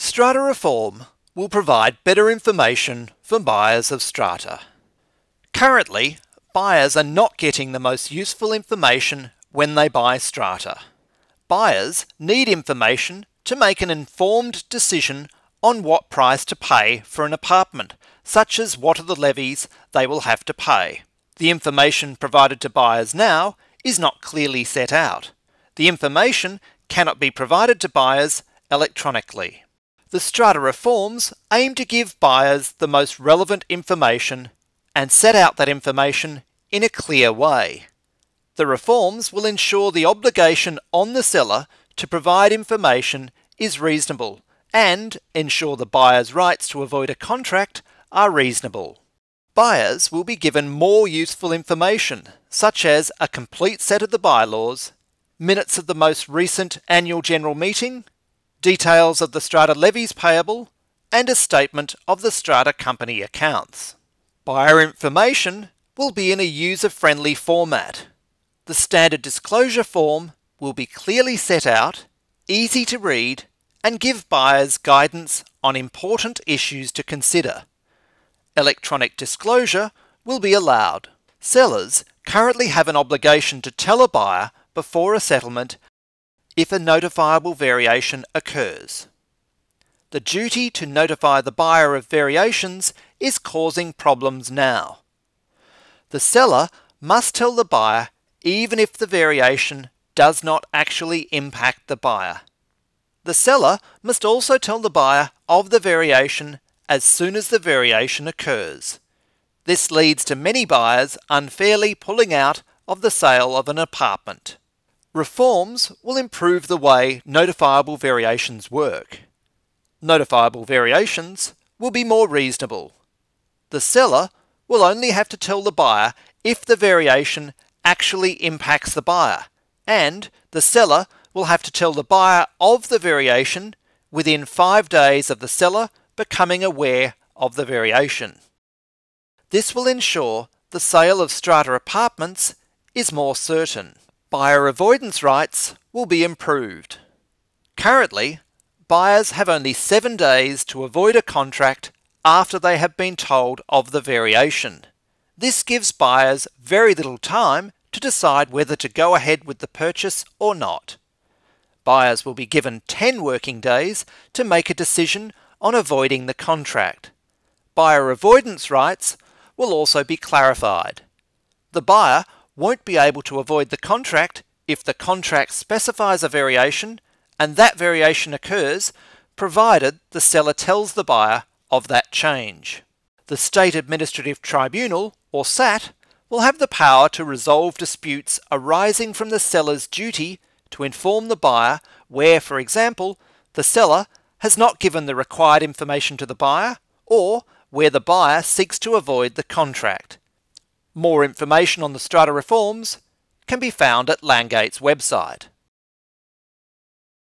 Strata reform will provide better information for buyers of strata. Currently, buyers are not getting the most useful information when they buy strata. Buyers need information to make an informed decision on what price to pay for an apartment, such as what are the levies they will have to pay. The information provided to buyers now is not clearly set out. The information cannot be provided to buyers electronically. The strata reforms aim to give buyers the most relevant information and set out that information in a clear way. The reforms will ensure the obligation on the seller to provide information is reasonable and ensure the buyer's rights to avoid a contract are reasonable. Buyers will be given more useful information, such as a complete set of the bylaws, minutes of the most recent annual general meeting, details of the strata levies payable, and a statement of the strata company accounts. Buyer information will be in a user-friendly format. The standard disclosure form will be clearly set out, easy to read, and give buyers guidance on important issues to consider. Electronic disclosure will be allowed. Sellers currently have an obligation to tell a buyer before a settlement if a notifiable variation occurs. The duty to notify the buyer of variations is causing problems now. The seller must tell the buyer even if the variation does not actually impact the buyer. The seller must also tell the buyer of the variation as soon as the variation occurs. This leads to many buyers unfairly pulling out of the sale of an apartment. Reforms will improve the way notifiable variations work. Notifiable variations will be more reasonable. The seller will only have to tell the buyer if the variation actually impacts the buyer, and the seller will have to tell the buyer of the variation within 5 days of the seller becoming aware of the variation. This will ensure the sale of strata apartments is more certain. Buyer avoidance rights will be improved. Currently, buyers have only 7 days to avoid a contract after they have been told of the variation. This gives buyers very little time to decide whether to go ahead with the purchase or not. Buyers will be given 10 working days to make a decision on avoiding the contract. Buyer avoidance rights will also be clarified. The buyer won't be able to avoid the contract if the contract specifies a variation and that variation occurs, provided the seller tells the buyer of that change. The State Administrative Tribunal, or SAT, will have the power to resolve disputes arising from the seller's duty to inform the buyer where, for example, the seller has not given the required information to the buyer, or where the buyer seeks to avoid the contract. More information on the strata reforms can be found at Langate's website.